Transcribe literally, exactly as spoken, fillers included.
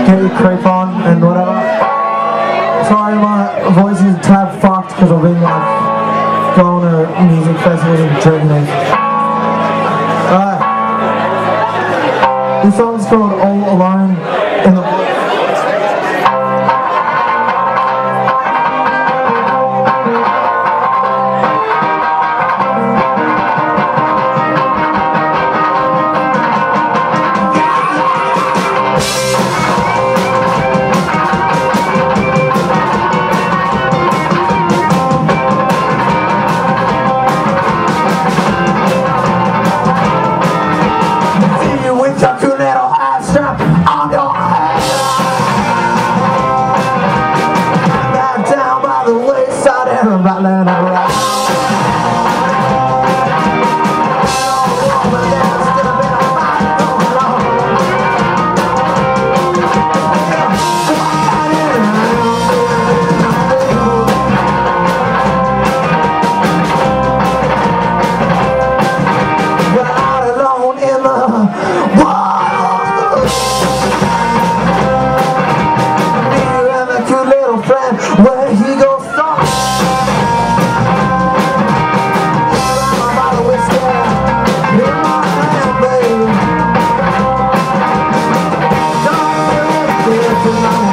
get your creep on and whatever. Sorry, my voice is a tad fucked because I've been like going to music festivals and drinking it. Alright. This song's called All Alone in the Woods. Rattling around. Where he goes soft. Tonight.